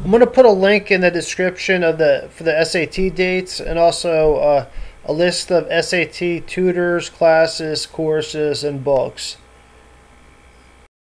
I'm going to put a link in the description of for the SAT dates, and also a list of SAT tutors, classes, courses, and books.